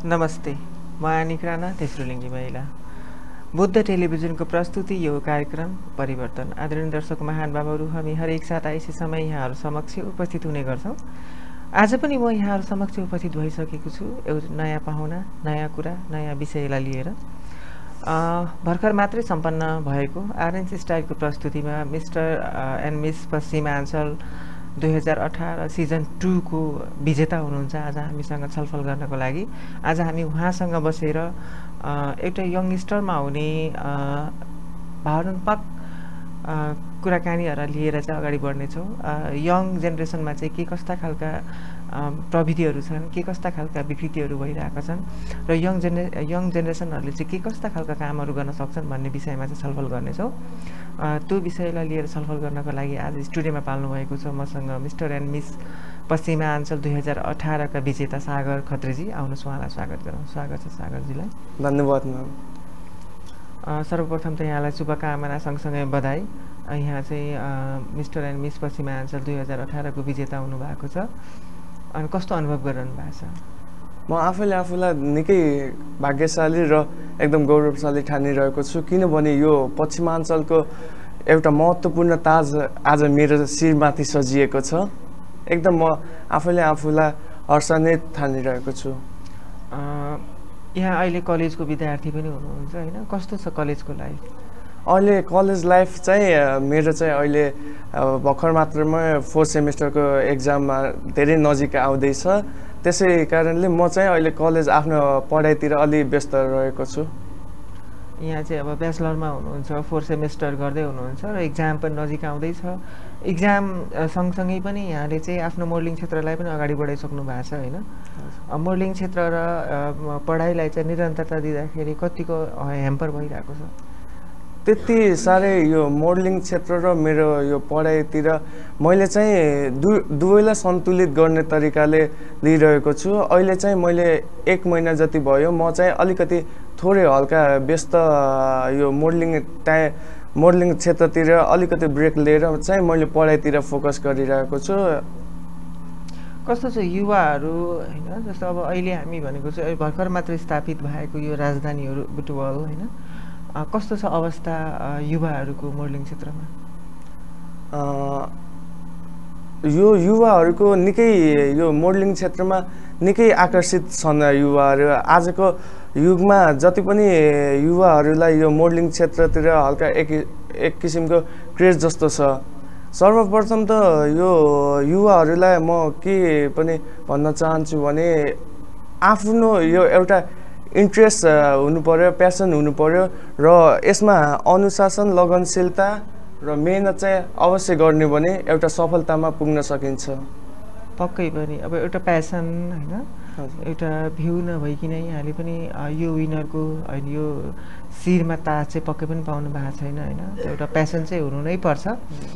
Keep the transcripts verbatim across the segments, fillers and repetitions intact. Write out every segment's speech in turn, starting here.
नमस्ते, म आनिक राणा, तेस्रो लिङ्गी महिला। बुद्ध टेलिभिजनको प्रस्तुति यो कार्यक्रम परिवर्तन। आदरणीय दर्शक महानुभावहरू, हामी हरेक साता यसै समय यहाँहरू समक्ष उपस्थित हुने गर्छौँ। आज पनि म यहाँहरू समक्ष उपस्थित भइसकेको छु एउटा नयाँ पाहुना, नयाँ कुरा, नयाँ विषयलाई लिएर। भर्खर मात्रै सम्पन्न भएको आरेन्ज स्टाइलको प्रस्तुतिमा मिस्टर एन्ड मिस पश्चिमाञ्चल दुई हजार अठार सिजन टूको विजेता हुनुहुन्छ आज हामीसँग छलफल गर्नको लागि। आज हामी उहाँसँग बसेर एउटा यङ्गस्टरमा हुने भावनात्मक कुराकानीहरूलाई लिएर चाहिँ अगाडि बढ्नेछौँ। यङ जेनेरेसनमा चाहिँ के कस्ता खालका प्रविधिहरू छन्, के कस्ता खालका विकृतिहरू भइरहेका छन् र यङ जेने यङ जेनेरेसनहरूले चाहिँ के कस्ता खालका कामहरू गर्न सक्छन् भन्ने विषयमा चाहिँ छलफल गर्नेछौँ। त्यो विषयलाई लिएर छलफल गर्नको लागि आज स्टुडियोमा पाल्नु भएको छ मसँग मिस्टर एन्ड मिस पश्चिमाञ्चल दुई हजार अठारका विजेता सागर खत्रीजी। आउनुहोस्, उहाँलाई स्वागत गरौँ। स्वागत छ सागरजीलाई। धन्यवाद म्याम। सर्वप्रथम त यहाँलाई शुभकामना सँगसँगै बधाई। यहाँ चाहिँ मिस्टर एन्ड मिस पश्चिमाञ्चल दुई हजार अठारको विजेता हुनुभएको छ। अनि कस्तो अनुभव गरिरहनु भएको छ? म आफैले आफूलाई निकै भाग्यशाली र एकदम गौरवशाली ठानिरहेको छु, किनभने यो पश्चिमाञ्चलको एउटा महत्त्वपूर्ण ताज आज मेरो शिरमाथि सजिएको छ। एकदम म आफैले आफूलाई हर्षान्वित ठानिरहेको छु। यहाँ अहिले कलेजको विद्यार्थी पनि हुनुहुन्छ होइन? कस्तो छ कलेजको लाइफ? अहिले कलेज लाइफ चाहिँ मेरो चाहिँ अहिले भर्खर मात्रमै फोर्थ सेमिस्टरको एक्जाममा धेरै नजिक आउँदैछ। त्यसै कारणले म चाहिँ अहिले कलेज आफ्नो पढाइतिर अलि व्यस्त रहेको छु। यहाँ चाहिँ अब ब्याचलरमा हुनुहुन्छ, फोर्थ सेमिस्टर गर्दै हुनुहुन्छ र इक्जाम पनि नजिक आउँदैछ। इक्जाम सँगसँगै पनि यहाँले चाहिँ आफ्नो मोडलिङ क्षेत्रलाई पनि अगाडि बढाइसक्नु भएको छ होइन? मोडलिङ क्षेत्र र पढाइलाई चाहिँ निरन्तरता दिँदाखेरि कतिको ह्याम्पर भइरहेको छ? त्यति साह्रै यो मोडलिङ क्षेत्र र मेरो यो पढाइतिर मैले चाहिँ दु दुवैलाई सन्तुलित गर्ने तरिकाले लिइरहेको छु। अहिले चाहिँ मैले एक महिना जति भयो म चाहिँ अलिकति थोरै हल्का व्यस्त यो मोडलिङ टाइ मोडलिङ क्षेत्रतिर अलिकति ब्रेक लिएर चाहिँ मैले पढाइतिर फोकस गरिरहेको छु। कस्तो छ युवाहरू होइन? जस्तो अब अहिले हामी भनेको चाहिँ भर्खर मात्रै स्थापित भएको यो राजधानीहरू बुटवल होइन, कस्तो छ अवस्था युवाहरूको मोडलिङ क्षेत्रमा? यो युवाहरूको निकै यो मोडलिङ क्षेत्रमा निकै आकर्षित छन् युवाहरू। आजको युगमा जति पनि युवाहरूलाई यो मोडलिङ क्षेत्रतिर हल्का एक एक किसिमको क्रेज जस्तो छ। सर्वप्रथम त यो युवाहरूलाई म के पनि भन्न चाहन्छु भने आफ्नो यो एउटा इन्ट्रेस्ट हुनु पर्यो, प्यासन हुनु पर्यो र यसमा अनुशासन, लगनशीलता र मेहनत चाहिँ अवश्य गर्ने भने एउटा सफलतामा पुग्न सकिन्छ। पक्कै पनि अब एउटा प्यासन होइन, एउटा भ्यू नभइकन यहाँले पनि यो विनरको होइन यो शिरमा ताज चाहिँ पक्कै पनि पाउनु भएको छैन होइन? एउटा प्यासन चाहिँ हुनु नै पर्छ।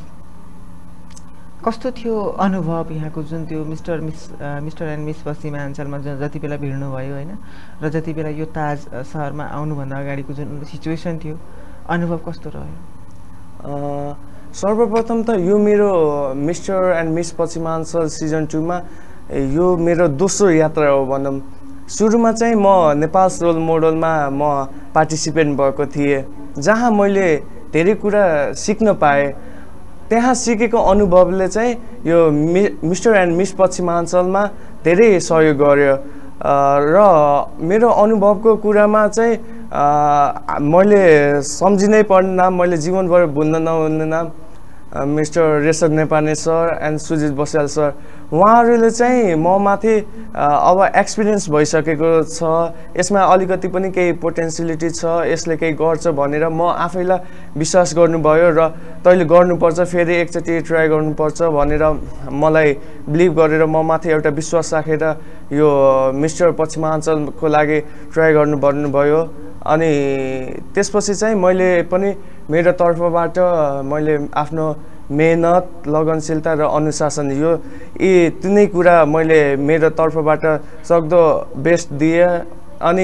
कस्तो थियो अनुभव यहाँको जुन त्यो mister miss mister and miss पश्चिमाञ्चलमा जति बेला भिड्नुभयो होइन र जति बेला यो ताज सहरमा आउनुभन्दा अगाडिको जुन सिचुएसन थियो, अनुभव कस्तो रह्यो? सर्वप्रथम त यो मेरो mister and miss Paschimanchal season टूमा यो मेरो दोस्रो यात्रा हो भनौँ। सुरुमा चाहिँ म नेपाल रोल मोडलमा म पार्टिसिपेट भएको थिएँ, जहाँ मैले धेरै कुरा सिक्न पाएँ। त्यहाँ सिकेको अनुभवले चाहिँ यो मि मिस्टर एन्ड मिस पश्चिमाञ्चलमा धेरै सहयोग गर्यो र मेरो अनुभवको कुरामा चाहिँ मैले सम्झिनै पर्ने नाम, मैले जीवनभर भुल्न नहुने नाम mister Reshab Nepane sir and Sujit Basyal sir. उहाँहरूले चाहिँ म माथि अब एक्सपिरियन्स भइसकेको छ, यसमा अलिकति पनि केही पोटेन्सियलिटी छ, यसले केही गर्छ भनेर म आफैलाई विश्वास गर्नुभयो र तैँले गर्नुपर्छ, फेरि एकचोटि ट्राई गर्नुपर्छ भनेर मलाई बिलिभ गरेर म माथि एउटा विश्वास राखेर यो मिस्टर पश्चिमाञ्चलको लागि ट्राई गर्नु भन्नुभयो। अनि त्यसपछि चाहिँ मैले पनि मेरो तर्फबाट मैले आफ्नो मेहनत, लगनशीलता र अनुशासन यो यी तिनै कुरा मैले मेरो तर्फबाट सक्दो बेस्ट दिएँ। अनि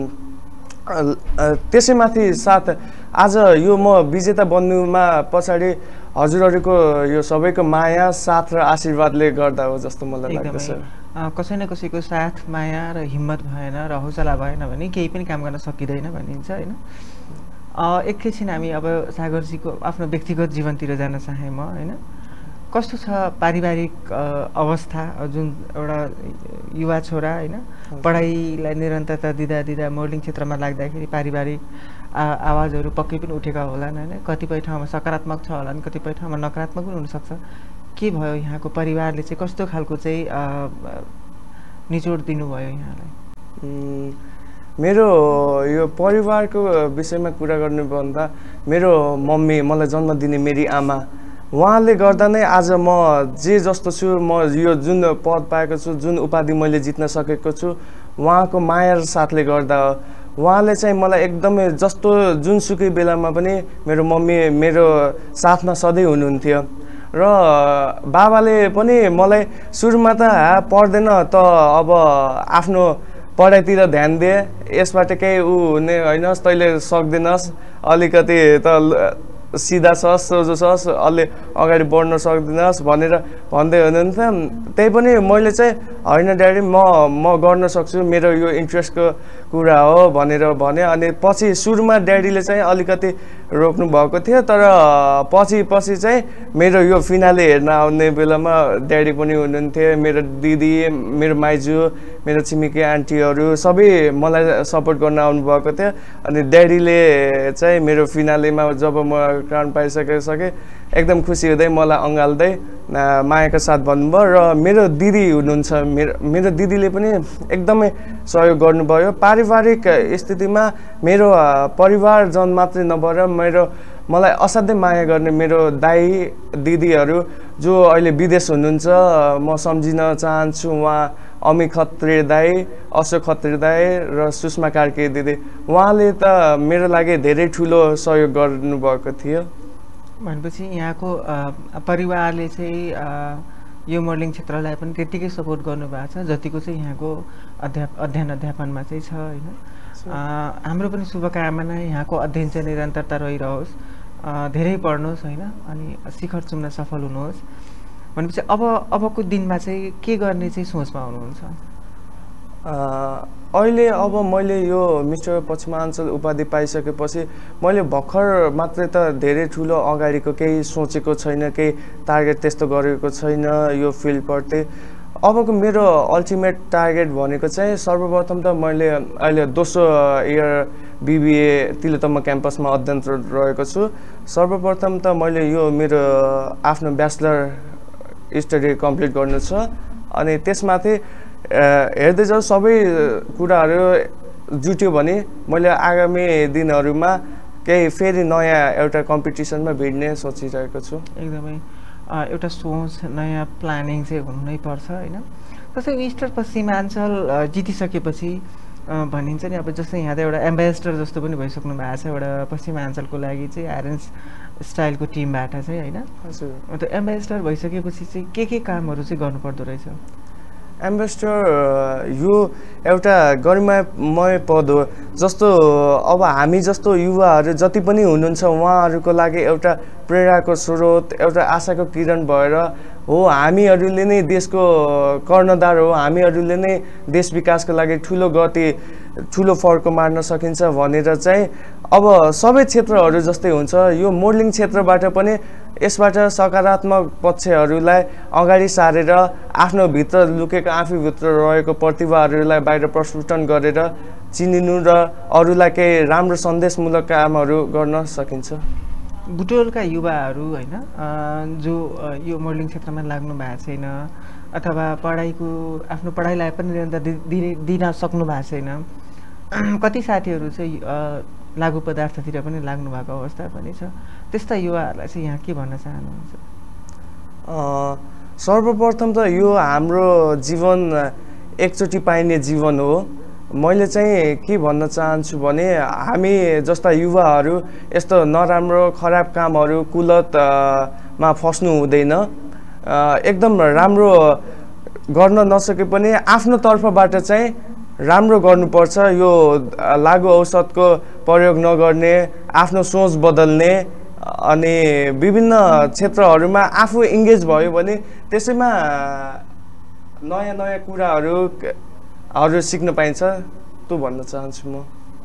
त्यसैमाथि साथ आज यो म विजेता बन्नुमा पछाडि हजुरहरूको यो सबैको माया, साथ र आशीर्वादले गर्दा हो जस्तो मलाई लाग्दछ। कसै न कसैको साथ माया र हिम्मत भएन र हौसला भएन भने केही पनि काम गर्न सकिँदैन भनिन्छ होइन। एकैछिन हामी अब सागरजीको आफ्नो व्यक्तिगत जीवनतिर जान चाहे म होइन। कस्तो छ पारिवारिक अवस्था, जुन एउटा युवा छोरा होइन पढाइलाई निरन्तरता दिँदा दिँदा मोडलिङ क्षेत्रमा लाग्दाखेरि पारिवारिक आवाजहरू पक्कै पनि उठेका होलान् होइन। कतिपय ठाउँमा सकारात्मक छ होला नि, कतिपय ठाउँमा नकारात्मक पनि हुनसक्छ। के भयो यहाँको परिवारले चाहिँ कस्तो खालको चाहिँ निचोड दिनुभयो यहाँलाई? मेरो यो परिवारको विषयमा कुरा गर्नुभन्दा मेरो मम्मी, मलाई जन्म दिने मेरी आमा, उहाँले गर्दा नै आज म जे जस्तो छु, म यो जुन पद पाएको छु, जुन उपाधि मैले जित्न सकेको छु, उहाँको माया र साथले गर्दा हो। उहाँले चाहिँ मलाई एकदमै जस्तो जुनसुकै बेलामा पनि मेरो मम्मी मेरो साथमा सधैँ हुनुहुन्थ्यो। र बाबाले पनि मलाई सुरुमा त पढ्दैन त अब आफ्नो पढाइतिर ध्यान दे, यसबाट केही ऊ हुने होइनस्, तैँले सक्दैनस्, अलिकति त सिधा छस्, सोझो छस्, अलि अगाडि बढ्न सक्दैनस् भनेर भन्दै हुनुहुन्थ्यो। त्यही पनि मैले चाहिँ होइन ड्याडी, म म गर्न सक्छु, मेरो यो इन्ट्रेस्टको कुरा हो भनेर भने। अनि पछि सुरुमा ड्याडीले चाहिँ अलिकति रोक्नु भएको थियो, तर पछि पछि चाहिँ मेरो यो फिनाले हेर्न आउने बेलामा ड्याडी पनि हुनुहुन्थ्यो, मेरो दिदी, मेरो माइजू, मेरो छिमेकी आन्टीहरू सबै मलाई सपोर्ट गर्न आउनुभएको थियो। अनि ड्याडीले चाहिँ मेरो फिनालेमा जब म क्राउन पाइसकिसकेँ एकदम खुसी हुँदै मलाई अँगाल्दै मायाको साथ भन्नुभयो। र मेरो दिदी हुनुहुन्छ, मेरो मेरो दिदीले पनि एकदमै सहयोग गर्नुभयो। पारिवारिक स्थितिमा मेरो परिवारजन मात्रै नभएर मेरो मलाई असाध्यै माया गर्ने मेरो दाइ दिदीहरू जो अहिले विदेश हुनुहुन्छ, म सम्झिन चाहन्छु। उहाँ अमिक खत्री दाई, अशोक खत्री दाई र सुषमा कार्की दिदी, उहाँले त मेरो लागि धेरै ठुलो सहयोग गर्नुभएको थियो। भनेपछि यहाँको परिवारले चाहिँ यो मोडलिङ क्षेत्रलाई पनि त्यत्तिकै सपोर्ट गर्नुभएको छ जतिको चाहिँ यहाँको अध्याप अध्ययन अध्यापनमा चाहिँ छ होइन। हाम्रो पनि शुभकामना, यहाँको अध्ययन चाहिँ निरन्तरता रहिरहोस्, धेरै पढ्नुहोस् होइन, अनि शिखर चुम्न सफल हुनुहोस्। भनेपछि अब अबको दिनमा चाहिँ के गर्ने चाहिँ सोचमा हुनुहुन्छ? अहिले अब मैले यो मिस्टर पश्चिमाञ्चल उपाधि पाइसकेपछि मैले भर्खर मात्रै त धेरै ठुलो अगाडिको केही सोचेको छैन, केही टार्गेट त्यस्तो गरेको छैन यो फिल्डप्रति। अबको मेरो अल्टिमेट टार्गेट भनेको चाहिँ सर्वप्रथम त मैले अहिले दोस्रो इयर बिबिए तिलोत्तमा क्याम्पसमा अध्ययनरत रहेको छु। सर्वप्रथम त मैले यो मेरो आफ्नो ब्याचलर स्टडी कम्प्लिट गर्नु छ। अनि त्यसमाथि हेर्दै जाऊ सबै कुराहरू जुट्यो भने मैले आगामी दिनहरूमा केही फेरि नयाँ एउटा कम्पिटिसनमा भिड्ने सोचिरहेको छु। एकदमै एउटा सोच, नयाँ प्लानिङ चाहिँ हुनै पर्छ होइन। जस्तै मिस्टर पश्चिमाञ्चल जितिसकेपछि भनिन्छ नि, अब जस्तै यहाँ त एउटा एम्बेसडर जस्तो पनि भइसक्नु भएको छ एउटा पश्चिमाञ्चलको लागि चाहिँ आर्यन्स स्टाइलको टिमबाट चाहिँ होइन। हजुर, अन्त एम्बेसडर भइसकेपछि चाहिँ के के कामहरू चाहिँ गर्नुपर्दो रहेछ? एम्बेसडर यो एउटा गरिमामय पद हो। जस्तो अब हामी जस्तो युवाहरू जति पनि हुनुहुन्छ उहाँहरूको लागि एउटा प्रेरणाको स्रोत, एउटा आशाको किरण भएर हो। हामीहरूले नै देशको कर्णधार हो, हामीहरूले नै देश विकासको लागि ठुलो गति, ठुलो फर्को मार्न सकिन्छ भनेर चाहिँ अब सबै क्षेत्रहरू जस्तै हुन्छ, यो मोडलिङ क्षेत्रबाट पनि यसबाट सकारात्मक पक्षहरूलाई अगाडि सारेर आफ्नो भित्र लुकेको आफूभित्र रहेको प्रतिभाहरूलाई बाहिर प्रस्फुटन गरेर चिनिनु र अरूलाई केही राम्रो सन्देशमूलक कामहरू गर्न सकिन्छ। बुटवलका युवाहरू होइन जो यो मोडलिङ क्षेत्रमा लाग्नु भएको छैन अथवा पढाइको आफ्नो पढाइलाई पनि निरन्तर दिन सक्नु भएको छैन, कति साथीहरू चाहिँ लागु पदार्थतिर पनि लाग्नु भएको अवस्था पनि छ, त्यस्ता युवाहरूलाई चाहिँ यहाँ के भन्न चाहनुहुन्छ? सर्वप्रथम त यो हाम्रो जीवन एकचोटि पाइने जीवन हो। मैले चाहिँ के भन्न चाहन्छु भने हामी जस्ता युवाहरू यस्तो नराम्रो खराब कामहरू कुलतमा फस्नु हुँदैन। एकदम राम्रो गर्न नसके पनि आफ्नो तर्फबाट चाहिँ राम्रो गर्नुपर्छ। यो लागु औषधको प्रयोग नगर्ने, आफ्नो सोच बदल्ने अनि विभिन्न क्षेत्रहरूमा आफू इङ्गेज भयो भने त्यसैमा नयाँ नयाँ कुराहरू हरू सिक्न पाइन्छ त्यो भन्न चाहन्छु म।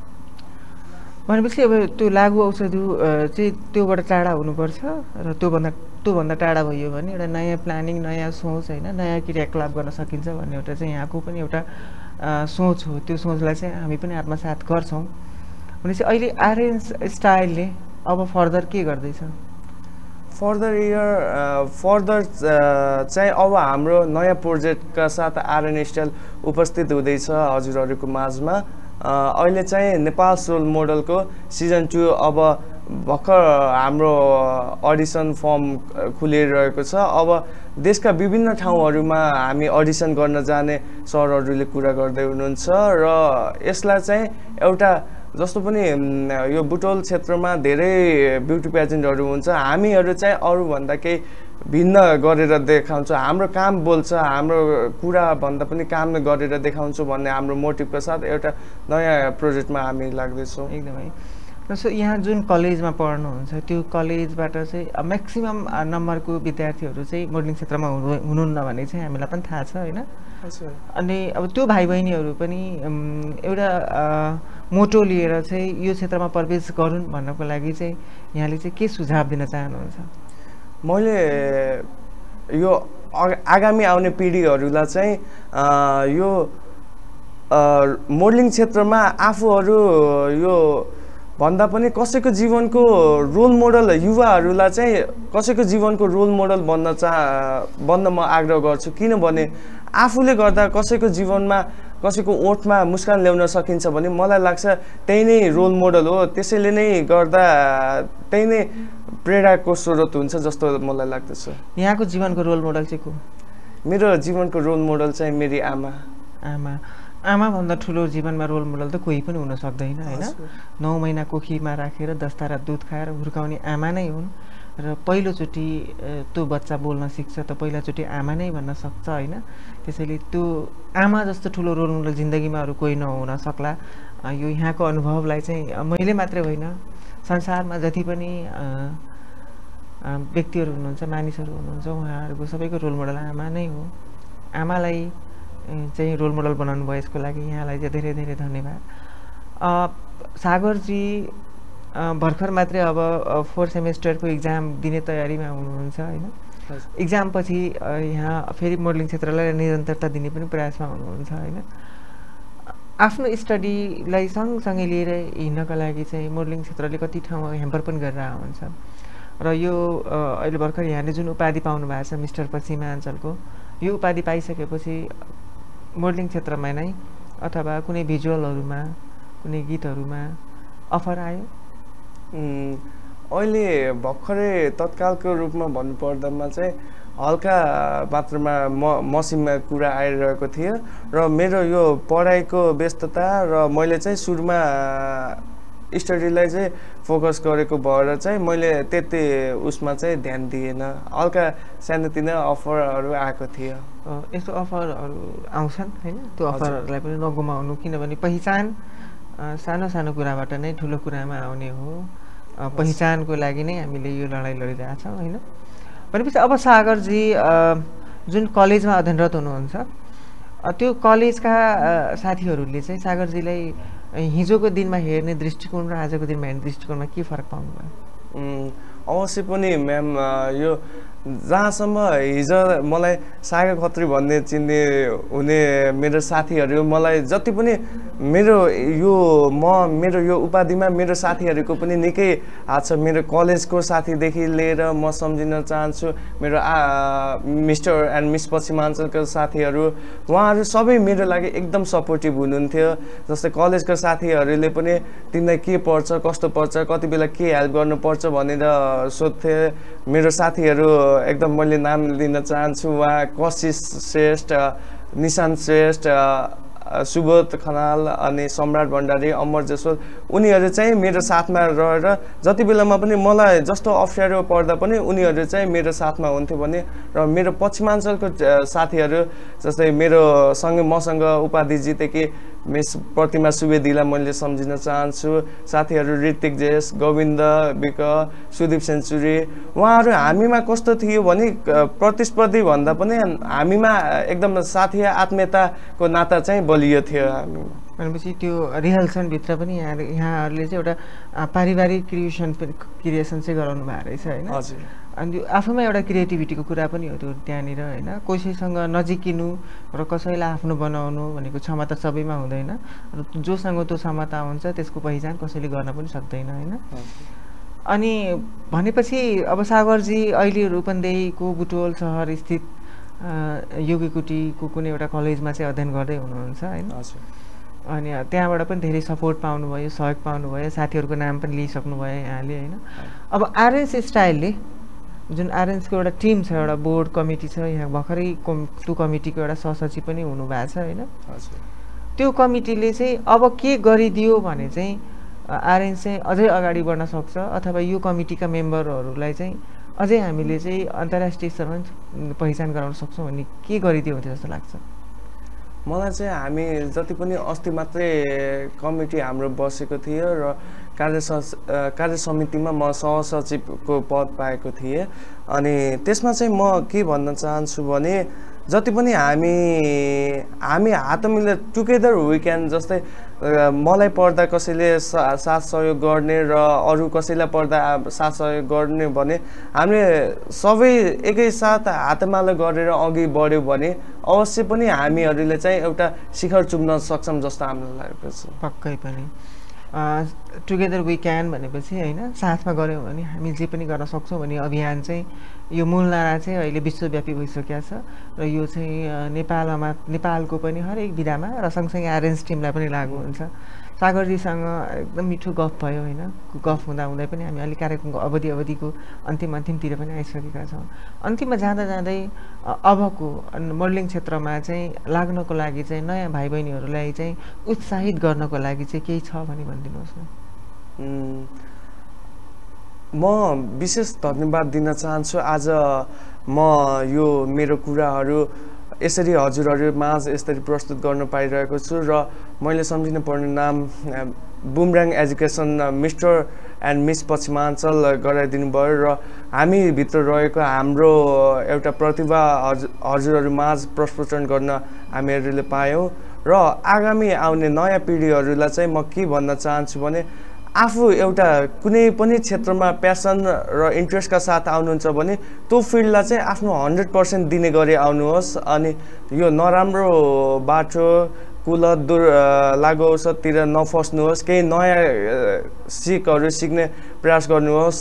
भनेपछि अब त्यो लागु औषधि चाहिँ त्योबाट टाढा हुनुपर्छ र त्योभन्दा त्योभन्दा टाढा भयो भने एउटा नयाँ प्लानिङ नयाँ सोच होइन नयाँ क्रियाकलाप गर्न सकिन्छ भन्ने एउटा चाहिँ यहाँको पनि एउटा सोच हो। त्यो सोचलाई चाहिँ हामी पनि आत्मसात गर्छौँ। भनेपछि अहिले आर्यन स्टाइलले अब फर्दर के गर्दैछ? फर्दर इयर फर्दर चाहिँ अब हाम्रो नयाँ प्रोजेक्टका साथ आर्यन स्टाइल उपस्थित हुँदैछ हजुरहरूको माझमा। अहिले चाहिँ नेपाल रोल मोडलको सिजन टू अब भर्खर हाम्रो अडिसन फर्म खुलिरहेको छ। अब देशका विभिन्न ठाउँहरूमा हामी अडिसन गर्न जाने सरहरूले कुरा गर्दै हुनुहुन्छ र यसलाई चाहिँ एउटा जस्तो पनि यो बुटवल क्षेत्रमा धेरै ब्युटी पेजेन्टहरू हुन्छ, हामीहरू चाहिँ अरूभन्दा केही भिन्न गरेर देखाउँछ। हाम्रो काम बोल्छ, हाम्रो कुरा भन्दा पनि काम गरेर देखाउँछु भन्ने हाम्रो मोटिभको साथ एउटा नयाँ प्रोजेक्टमा हामी लाग्दैछौँ। एकदमै। सो यहाँ जुन कलेजमा पढ्नुहुन्छ त्यो कलेजबाट चाहिँ म्याक्सिमम् नम्बरको विद्यार्थीहरू चाहिँ मोडलिङ क्षेत्रमा हुनु हुनुहुन्न भन्ने चाहिँ हामीलाई पनि थाहा छ होइन। अनि अब त्यो भाइ बहिनीहरू पनि एउटा मोटो लिएर चाहिँ यो क्षेत्रमा प्रवेश गरून् भन्नको लागि चाहिँ यहाँले चाहिँ के सुझाव दिन चाहनुहुन्छ? मैले यो आगामी आउने पिँढीहरूलाई चाहिँ यो मोडलिङ क्षेत्रमा आफूहरू यो भन्दा पनि कसैको जीवनको रोल मोडल युवाहरूलाई चाहिँ कसैको जीवनको रोल मोडल बन्न चाह बन्न म आग्रह गर्छु। किनभने आफूले गर्दा कसैको जीवनमा कसैको ओठमा मुस्कान ल्याउन सकिन्छ भने मलाई लाग्छ त्यही नै रोल मोडल हो। त्यसैले नै गर्दा त्यही नै प्रेरणाको स्रोत हुन्छ जस्तो मलाई लाग्दछ। यहाँको जीवनको रोल मोडल चाहिँ को? मेरो जीवनको रोल मोडल चाहिँ मेरी आमा। आमा आमाभन्दा ठुलो जीवनमा रोल मोडल त कोही पनि हुन सक्दैन होइन। नौ महिना कोखीमा राखेर दस तारा दुध खाएर हुर्काउने आमा नै हुन् र पहिलोचोटि त्यो बच्चा बोल्न सिक्छ त पहिलोचोटि आमा नै भन्न सक्छ होइन। त्यसैले त्यो आमा जस्तो ठुलो रोल मोडल जिन्दगीमा अरू कोही नहुन सक्ला। यो यहाँको अनुभवलाई चाहिँ मैले मात्रै होइन संसारमा जति पनि व्यक्तिहरू हुनुहुन्छ मानिसहरू हुनुहुन्छ उहाँहरूको सबैको रोल मोडल आमा नै हो। आमालाई चाहिँ रोल मोडल बनाउनु भयो यसको लागि यहाँलाई चाहिँ धेरै धेरै धन्यवाद। सागरजी भर्खर मात्रै अब फोर्थ सेमेस्टरको इक्जाम दिने तयारीमा हुनुहुन्छ होइन। इक्जाम पछि यहाँ फेरि मोडलिङ क्षेत्रलाई निरन्तरता दिने पनि प्रयासमा हुनुहुन्छ होइन। आफ्नो स्टडीलाई सँगसँगै लिएर हिँड्नका लागि चाहिँ मोडलिङ क्षेत्रले कति ठाउँमा ह्याम्पर पनि गरेर हुन्छ र यो अहिले भर्खर यहाँले जुन उपाधि पाउनु भएको छ मिस्टर पश्चिमाञ्चलको यो उपाधि पाइसकेपछि मोडलिङ क्षेत्रमा नै अथवा कुनै भिजुअलहरूमा कुनै गीतहरूमा अफर आयो? अहिले भर्खरै तत्कालको रूपमा भन्नुपर्दामा चाहिँ हल्का मात्रामा म मसिनमा कुरा आइरहेको थियो र मेरो यो पढाइको व्यस्तता र मैले चाहिँ सुरुमा स्टडीलाई चाहिँ फोकस गरेको भएर चाहिँ मैले त्यति उसमा चाहिँ ध्यान दिएन। हल्का सानोतिनो अफरहरू आएको थियो। यस्तो अफरहरू आउँछन् होइन, त्यो अफरहरूलाई पनि नगुमाउनु किनभने पहिचान सानो सानो कुराबाट नै ठुलो कुरामा आउने हो। पहिचानको लागि नै हामीले यो लडाइँ लडिरहेछौँ होइन। भनेपछि अब सागरजी जुन कलेजमा अध्ययनरत हुनुहुन्छ त्यो कलेजका साथीहरूले चाहिँ सागरजीलाई हिजोको दिनमा हेर्ने दृष्टिकोण र आजको दिनमा हेर्ने दृष्टिकोणमा के फरक पाउनुभयो? अवश्य पनि म्याम, यो जहाँसम्म हिजो मलाई सागर खत्री भन्ने चिन्ने हुने मेरो साथीहरू मलाई जति पनि मेरो यो म मेरो यो उपाधिमा मेरो साथीहरूको पनि निकै हात छ। मेरो कलेजको साथीदेखि लिएर म सम्झिन चाहन्छु मेरो आ मिस्टर एन्ड मिस पश्चिमाञ्चलको साथीहरू, उहाँहरू सबै मेरो लागि एकदम सपोर्टिभ हुनुहुन्थ्यो। जस्तै कलेजको साथीहरूले पनि तिमीलाई के पर्छ कस्तो पर्छ कति बेला के हेल्प गर्नुपर्छ भनेर सोध्थे। मेरो साथीहरू एकदम मैले नाम लिन चाहन्छु, उहाँ कशिश श्रेष्ठ, निशान्त श्रेष्ठ, सुबोध खनाल अनि सम्राट भण्डारी, अमर जसोल, उनीहरू चाहिँ मेरो साथमा रहेर जति बेलामा पनि मलाई जस्तो अप्ठ्यारो पर्दा पनि उनीहरू चाहिँ मेरो साथमा हुन्थ्यो भने। र मेरो पश्चिमाञ्चलको साथीहरू जस्तै मेरो सँगै मसँग उपाधि जितेकी मिस प्रतिमा सुवेदीलाई मैले सम्झिन चाहन्छु साथीहरू ऋतिक जेस गोविन्द विक सुदीप सेन्चुरी उहाँहरू हामीमा कस्तो थियो भने प्रतिस्पर्धी भन्दा पनि हामीमा एकदम साथी आत्मीयताको नाता चाहिँ बलियो थियो हामीमा भनेपछि त्यो रिहर्सलभित्र पनि यहाँ यहाँहरूले चाहिँ एउटा पारिवारिक क्रिएसन क्रिएसन चाहिँ गराउनु भएको रहेछ होइन हजुर अनि आफूमा एउटा क्रिएटिभिटीको कुरा पनि हो त्यो त्यहाँनिर होइन कसैसँग नजिकिनु र कसैलाई आफ्नो बनाउनु भनेको क्षमता सबैमा हुँदैन र जोसँग त्यो क्षमता हुन्छ त्यसको पहिचान कसैले गर्न पनि सक्दैन होइन अनि भनेपछि अब सागरजी अहिले रूपन्देहीको बुटवल सहर स्थित योगीकुटीको कुनै एउटा कलेजमा चाहिँ अध्ययन गर्दै हुनुहुन्छ होइन अनि त्यहाँबाट पनि धेरै सपोर्ट पाउनुभयो सहयोग पाउनुभयो साथीहरूको नाम पनि लिइसक्नुभयो यहाँले होइन अब आरएस स्टाइलले जुन आरएन्सको एउटा टिम छ एउटा बोर्ड कमिटी छ यहाँ भर्खरै कम त्यो कमिटीको एउटा सहसचिव पनि हुनुभएको छ होइन त्यो कमिटीले चाहिँ अब के गरिदियो भने चाहिँ आरएन्स चाहिँ अझै अगाडि बढ्न सक्छ अथवा यो कमिटीका मेम्बरहरूलाई चाहिँ अझै हामीले चाहिँ अन्तर्राष्ट्रिय स्तरमा पहिचान गराउन सक्छौँ भन्ने के गरिदियो हुन्थ्यो जस्तो लाग्छ मलाई चाहिँ हामी जति पनि अस्ति मात्रै कमिटी हाम्रो बसेको थियो र कार्य कार्य समितिमा म सहसचिवको पद पाएको थिएँ अनि त्यसमा चाहिँ म के भन्न चाहन्छु भने जति पनि हामी हामी हात मिलेर टुगेदर वी क्यान जस्तै मलाई पर्दा कसैले साथ सहयोग गर्ने र अरू कसैलाई पर्दा साथ सहयोग गर्ने भने हामीले सबै एकैसाथ हातमाला गरेर अघि बढ्यो भने अवश्य पनि हामीहरूले चाहिँ एउटा शिखर चुम्न सक्छौँ जस्तो हामीलाई लागेको छ पक्कै पनि टुगेदर वी क्यान भनेपछि होइन साथमा गऱ्यौँ भने हामी जे पनि गर्न सक्छौँ भन्ने अभियान चाहिँ यो मूल नारा चाहिँ अहिले विश्वव्यापी भइसकेको छ र यो चाहिँ नेपालमा नेपालको पनि हरेक विधामा र सँगसँगै आरएन्स टिमलाई पनि लागू हुन्छ सागरजीसँग एकदम मिठो गफ भयो होइन गफ हुँदा हुँदै पनि हामी अलिक कार्यक्रमको अवधि अवधिको अन्तिम अन्तिमतिर पनि आइसकेका छौँ अन्तिममा जाँदा जाँदै अबको मोडलिङ क्षेत्रमा चाहिँ लाग्नको लागि चाहिँ नयाँ भाइ बहिनीहरूलाई चाहिँ उत्साहित गर्नको लागि चाहिँ केही छ भने भनिदिनुहोस् न म विशेष धन्यवाद दिन चाहन्छु आज म यो मेरो कुराहरू यसरी हजुरहरू माझ यसरी प्रस्तुत गर्न पाइरहेको छु र मैले सम्झिनु पर्ने नाम boomerang education mister and miss Paschimanchal गराइदिनु भयो र हामीभित्र रहेको हाम्रो एउटा प्रतिभा हजुर हजुरहरू माझ प्रस्फुटन गर्न हामीहरूले पायौँ र आगामी आउने नयाँ पिँढीहरूलाई चाहिँ म के भन्न चाहन्छु भने आफू एउटा कुनै पनि क्षेत्रमा प्यासन र इन्ट्रेस्टका साथ आउनुहुन्छ भने त्यो फिल्डलाई चाहिँ आफ्नो हन्ड्रेड पर्सेन्ट दिने गरी आउनुहोस् अनि यो नराम्रो बाटो कुलत दुर लागु औषधतिर नफस्नुहोस् केही नयाँ सिकहरू सिक्ने प्रयास गर्नुहोस्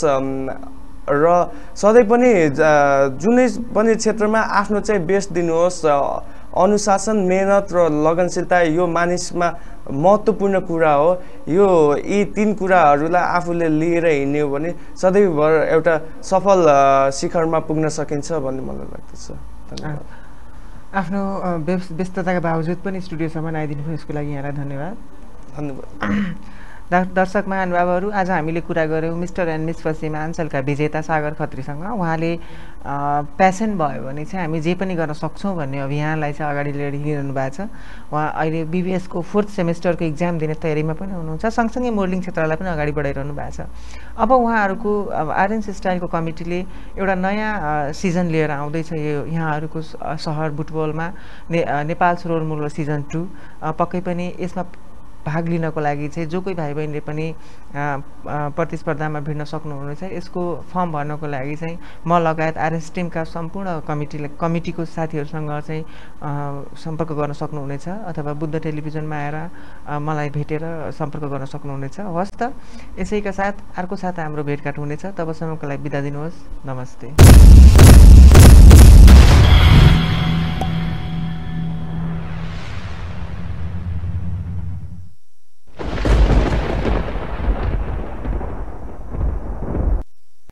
र सधैँ पनि जुनै पनि क्षेत्रमा आफ्नो चाहिँ बेस्ट दिनुहोस् अनुशासन मेहनत र लगनशीलता यो मानिसमा महत्त्वपूर्ण कुरा हो यो यी तीन कुराहरूलाई आफूले लिएर हिँड्यो भने सधैँभर एउटा सफल शिखरमा पुग्न सकिन्छ भन्ने मलाई लाग्दछ धन्यवाद आफ्नो व्यस्तताका बावजुद पनि स्टुडियोसम्म आइदिनु भयो यसको लागि यहाँलाई धन्यवाद धन्यवाद दर्शक महानुभावहरू आज हामीले कुरा गऱ्यौँ मिस्टर एन्ड मिस पश्चिमाञ्चलका विजेता सागर खत्रीसँग उहाँले प्यासन भयो भने चाहिँ हामी जे पनि गर्न सक्छौँ भन्ने अभियानलाई चाहिँ अगाडि लिएर हिँडिरहनु भएको छ उहाँ अहिले बिबिएसको फोर्थ सेमेस्टरको इक्जाम दिने तयारीमा पनि हुनुहुन्छ सँगसँगै मोडलिङ क्षेत्रलाई पनि अगाडि बढाइरहनु भएको छ अब उहाँहरूको अब आरएन्स स्टाइलको कमिटीले एउटा नयाँ सिजन लिएर आउँदैछ यो यहाँहरूको सहर बुटवलमा ने Nepal role model season two पक्कै पनि यसमा भाग लिनको लागि चाहिँ जो कोही भाइ बहिनीले पनि प्रतिस्पर्धामा भिड्न सक्नुहुनेछ यसको फर्म भर्नको लागि चाहिँ म लगायत आरएस टिमका सम्पूर्ण कमिटीले कमिटीको साथीहरूसँग चाहिँ सम्पर्क गर्न सक्नुहुनेछ अथवा बुद्ध टेलिभिजनमा आएर मलाई भेटेर सम्पर्क गर्न सक्नुहुनेछ हवस् त यसैका साथ अर्को साथ हाम्रो भेटघाट हुनेछ तबसम्मको लागि बिदा दिनुहोस् नमस्ते।